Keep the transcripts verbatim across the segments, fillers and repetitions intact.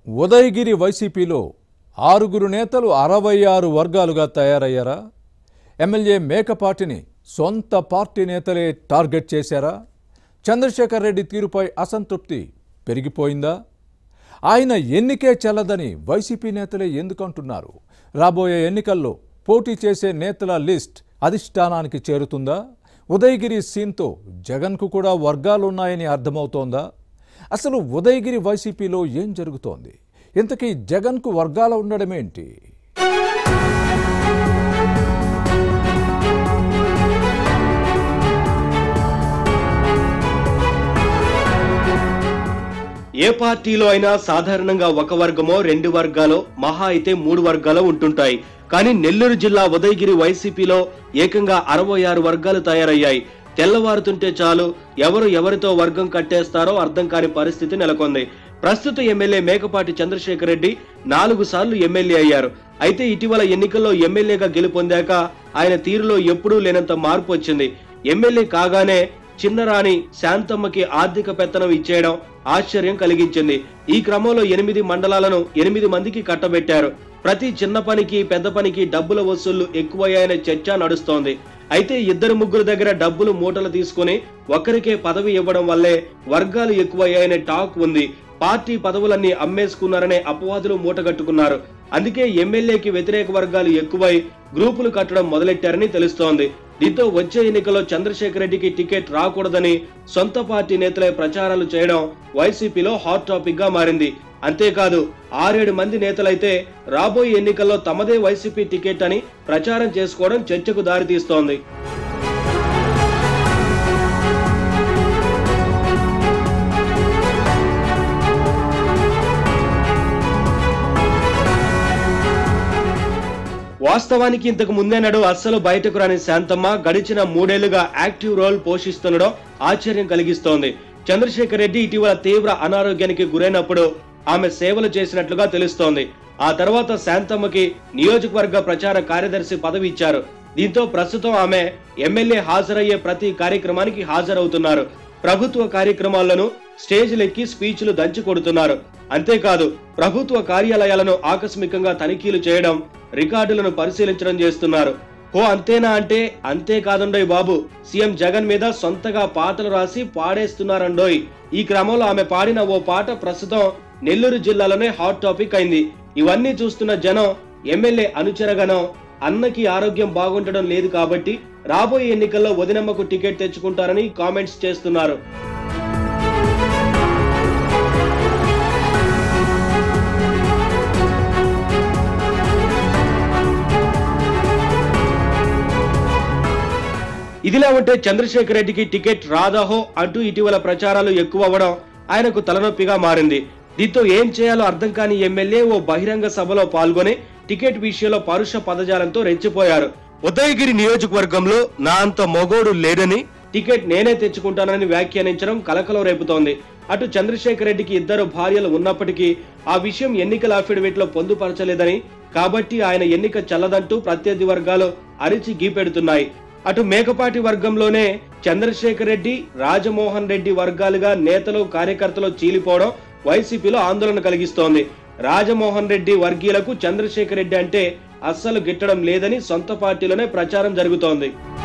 ఉదయగిరి వైసీపీలో ఆరుగురు నేతలు అరవై ఆరు వర్గాలుగా తయారయ్యారా? ఎమ్మెల్యే మేకపాటిని సొంత పార్టీ నేతలే టార్గెట్ చేశారా? చంద్రశేఖర్ రెడ్డి తీరుపై అసంతృప్తి పెరిగిపోయిందా? ఆయన ఎన్నికే చెల్లదని వైసీపీ నేతలే ఎందుకంటున్నారు? రాబోయే ఎన్నికల్లో పోటీ చేసే నేతల లిస్ట్ అధిష్టానానికి చేరుతుందా? ఉదయగిరి సీన్తో జగన్కు కూడా వర్గాలున్నాయని అర్థమవుతోందా? అసలు ఉదయగిరి వైసీపీలో ఏం జరుగుతోంది? ఇంతకీ జగన్కు వర్గాల ఉండడమేంటి? ఏ పార్టీలో అయినా సాధారణంగా ఒక వర్గమో రెండు వర్గాలో మహా అయితే మూడు వర్గాలు ఉంటుంటాయి. కానీ నెల్లూరు జిల్లా ఉదయగిరి వైసీపీలో ఏకంగా అరవై ఆరు వర్గాలు తయారయ్యాయి. తెల్లవారుతుంటే చాలు ఎవరు ఎవరితో వర్గం కట్టేస్తారో అర్థం కాని పరిస్థితి నెలకొంది. ప్రస్తుత ఎమ్మెల్యే మేకపాటి చంద్రశేఖర్ రెడ్డి నాలుగు సార్లు ఎమ్మెల్యే అయ్యారు. అయితే ఇటీవల ఎన్నికల్లో ఎమ్మెల్యేగా గెలుపొందాక ఆయన తీరులో ఎప్పుడూ లేనంత మార్పు వచ్చింది. ఎమ్మెల్యే కాగానే చిన్నరాణి శాంతమ్మకి ఆర్థిక పెత్తనం ఇచ్చేయడం ఆశ్చర్యం కలిగించింది. ఈ క్రమంలో ఎనిమిది మండలాలను ఎనిమిది మందికి కట్టబెట్టారు. ప్రతి చిన్న పనికి పెద్ద పనికి డబ్బుల వసూళ్లు ఎక్కువయ్యాయనే చర్చ నడుస్తోంది. అయితే ఇద్దరు ముగ్గురు దగ్గర డబ్బులు మూటలు తీసుకుని ఒక్కరికే పదవి ఇవ్వడం వల్లే వర్గాలు ఎక్కువయ్యాయనే టాక్ ఉంది. పార్టీ పదవులన్నీ అమ్మేసుకున్నారనే అపవాదులు మూటగట్టుకున్నారు. అందుకే ఎమ్మెల్యేకి వ్యతిరేక వర్గాలు ఎక్కువై గ్రూపులు కట్టడం మొదలెట్టారని తెలుస్తోంది. దీంతో వచ్చే ఎన్నికల్లో చంద్రశేఖర్ రెడ్డికి టికెట్ రాకూడదని సొంత పార్టీ నేతలే ప్రచారాలు చేయడం వైసీపీలో హాట్ టాపిక్ గా మారింది. అంతేకాదు ఆరేడు మంది నేతలైతే రాబోయే ఎన్నికల్లో తమదే వైసీపీ టికెట్ అని ప్రచారం చేసుకోవడం చర్చకు దారితీస్తోంది. వాస్తవానికి ఇంతకు ముందేనాడు అస్సలు బయటకు రాని శాంతమ్మ గడిచిన మూడేళ్లుగా యాక్టివ్ రోల్ పోషిస్తుండడం ఆశ్చర్యం కలిగిస్తోంది. చంద్రశేఖర్ రెడ్డి ఇటీవల తీవ్ర అనారోగ్యానికి గురైనప్పుడు ఆమె సేవలు చేసినట్లుగా తెలుస్తోంది. ఆ తర్వాత శాంతమ్మకి నియోజకవర్గ ప్రచార కార్యదర్శి పదవి ఇచ్చారు. దీంతో ప్రస్తుతం ఆమె ఎమ్మెల్యే హాజరయ్యే ప్రతి కార్యక్రమానికి హాజరవుతున్నారు. ప్రభుత్వ కార్యక్రమాలను స్టేజ్లెక్కి స్పీచ్లు దంచి కొడుతున్నారు. అంతేకాదు ప్రభుత్వ కార్యాలయాలను ఆకస్మికంగా తనిఖీలు చేయడం, రికార్డులను పరిశీలించడం చేస్తున్నారు. ఓ అంతేనా అంటే అంతే కాదండోయ్ బాబు, సీఎం జగన్ మీద సొంతగా పాటలు రాసి పాడేస్తున్నారండోయ్. ఈ క్రమంలో ఆమె పాడిన ఓ పాట ప్రస్తుతం నెల్లూరు జిల్లాలోనే హాట్ టాపిక్ అయింది. ఇవన్నీ చూస్తున్న జనం ఎమ్మెల్యే అనుచరగణం అన్నకి ఆరోగ్యం బాగుండడం లేదు కాబట్టి రాబోయే ఎన్నికల్లో వదినమ్మకు టికెట్ తెచ్చుకుంటారని కామెంట్స్ చేస్తున్నారు. ఇదిలా ఉంటే చంద్రశేఖర్ రెడ్డికి టికెట్ రాదాహో అంటూ ఇటీవల ప్రచారాలు ఎక్కువ అవ్వడం ఆయనకు తలనొప్పిగా మారింది. దీంతో ఏం చేయాలో అర్థం కాని ఎమ్మెల్యే ఓ బహిరంగ సభలో పాల్గొని టికెట్ విషయంలో పరుష పదజాలంతో రెచ్చిపోయారు. ఉదయగిరి నియోజకవర్గంలో నా అంత మొగోడు లేడని టికెట్ నేనే తెచ్చుకుంటానని వ్యాఖ్యానించడం కలకలం రేపుతోంది. అటు చంద్రశేఖర్ రెడ్డికి ఇద్దరు భార్యలు ఉన్నప్పటికీ ఆ విషయం ఎన్నికల అఫిడవిట్ లో పొందుపరచలేదని, కాబట్టి ఆయన ఎన్నిక చల్లదంటూ ప్రత్యర్థి వర్గాలు అరిచి గీపెడుతున్నాయి. అటు మేకపాటి వర్గంలోనే చంద్రశేఖర్ రెడ్డి, రాజమోహన్ రెడ్డి వర్గాలుగా నేతలు కార్యకర్తలు చీలిపోవడం వైసీపీలో ఆందోళన కలిగిస్తోంది. రాజమోహన్ రెడ్డి వర్గీయులకు చంద్రశేఖర్ రెడ్డి అంటే అస్సలు గిట్టడం లేదని సొంత పార్టీలోనే ప్రచారం జరుగుతోంది.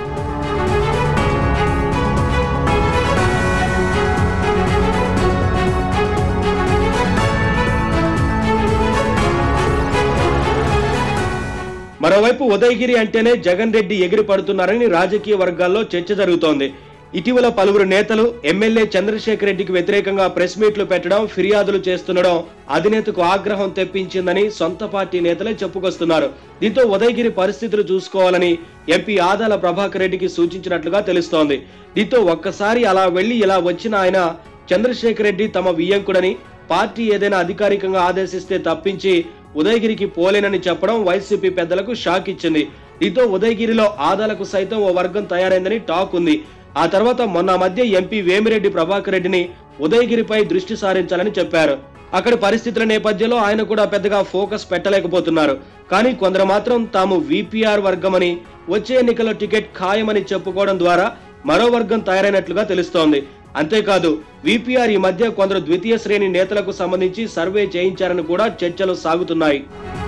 మరోవైపు ఉదయగిరి అంటేనే జగన్ రెడ్డి ఎగిరి పడుతున్నారని రాజకీయ వర్గాల్లో చర్చ జరుగుతోంది. ఇటీవల పలువురు నేతలు ఎమ్మెల్యే చంద్రశేఖర్ రెడ్డికి వ్యతిరేకంగా ప్రెస్ మీట్లు పెట్టడం, ఫిర్యాదులు చేస్తుండడం అధినేతకు ఆగ్రహం తెప్పించిందని సొంత పార్టీ నేతలే చెప్పుకొస్తున్నారు. దీంతో ఉదయగిరి పరిస్థితులు చూసుకోవాలని ఎంపీ ఆదాల ప్రభాకర్ రెడ్డికి సూచించినట్లుగా తెలుస్తోంది. దీంతో ఒక్కసారి అలా వెళ్లి ఇలా వచ్చిన ఆయన చంద్రశేఖర్ రెడ్డి తమ వియ్యంకుడని, పార్టీ ఏదైనా అధికారికంగా ఆదేశిస్తే తప్పించి ఉదయగిరికి పోలేనని చెప్పడం వైసీపీ పెద్దలకు షాక్ ఇచ్చింది. దీంతో ఉదయగిరిలో ఆదాలకు సైతం ఓ వర్గం తయారైందని టాక్ ఉంది. ఆ తర్వాత మొన్న మధ్య ఎంపీ వేమిరెడ్డి ప్రభాకర్ రెడ్డిని ఉదయగిరిపై దృష్టి సారించాలని చెప్పారు. అక్కడి పరిస్థితుల నేపథ్యంలో ఆయన కూడా పెద్దగా ఫోకస్ పెట్టలేకపోతున్నారు. కానీ కొందరు మాత్రం తాము వీపీఆర్ వర్గమని, వచ్చే ఎన్నికల్లో టికెట్ ఖాయమని చెప్పుకోవడం ద్వారా మరో వర్గం తయారైనట్లుగా తెలుస్తోంది. అంతేకాదు విపిఆర్ ఈ మధ్య కొందరు ద్వితీయ శ్రేణి నేతలకు సంబంధించి సర్వే చేయించారని కూడా చర్చలు సాగుతున్నాయి.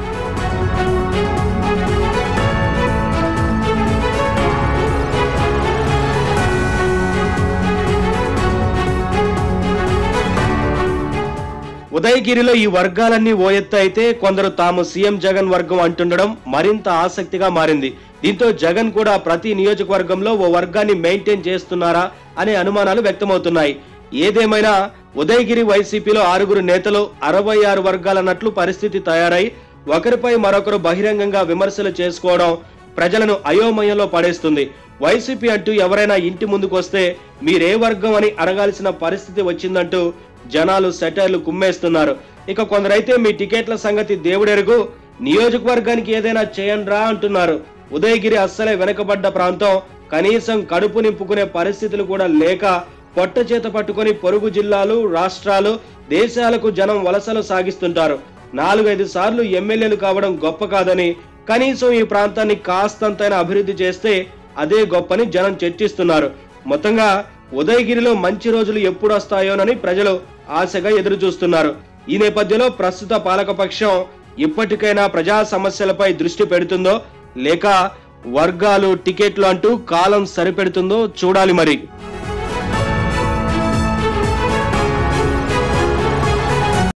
ఉదయగిరిలో ఈ వర్గాలన్నీ ఓ ఎత్తు అయితే కొందరు తాము సీఎం జగన్ వర్గం అంటుండడం మరింత ఆసక్తిగా మారింది. దీంతో జగన్ కూడా ప్రతి నియోజకవర్గంలో ఓ వర్గాన్ని మెయింటైన్ చేస్తున్నారా అనే అనుమానాలు వ్యక్తమవుతున్నాయి. ఏదేమైనా ఉదయగిరి వైసీపీలో ఆరుగురు నేతలు అరవై ఆరు వర్గాలన్నట్లు పరిస్థితి తయారై ఒకరిపై మరొకరు బహిరంగంగా విమర్శలు చేసుకోవడం ప్రజలను అయోమయంలో పడేస్తుంది. వైసీపీ అంటూ ఎవరైనా ఇంటి ముందుకు వస్తే మీరే వర్గం అని అడగాల్సిన పరిస్థితి వచ్చిందంటూ జనాలు సెటైర్లు కుమ్మేస్తున్నారు. ఇక కొందరైతే మీ టికెట్ల సంగతి దేవుడెరుగు, నియోజకవర్గానికి ఏదైనా చేయండ్రా అంటున్నారు. ఉదయగిరి అస్సలే వెనకబడ్డ ప్రాంతం, కనీసం కడుపు నింపుకునే పరిస్థితులు కూడా లేక పొట్ట చేత పట్టుకొని పొరుగు జిల్లాలు, రాష్ట్రాలు, దేశాలకు జనం వలసలు సాగిస్తుంటారు. నాలుగైదు సార్లు ఎమ్మెల్యేలు కావడం గొప్ప కాదని, కనీసం ఈ ప్రాంతాన్ని కాస్తంతైనా అభివృద్ధి చేస్తే అదే గొప్పని జనం చర్చిస్తున్నారు. మొత్తంగా ఉదయగిరిలో మంచి రోజులు ఎప్పుడు వస్తాయోనని ప్రజలు ఆశగా ఎదురు చూస్తున్నారు. ఈ నేపథ్యంలో ప్రస్తుత పాలకపక్షం ఇప్పటికైనా ప్రజా సమస్యలపై దృష్టి పెడుతుందో లేక వర్గాలు టికెట్లు అంటూ కాలం సరిపెడుతుందో చూడాలి మరి.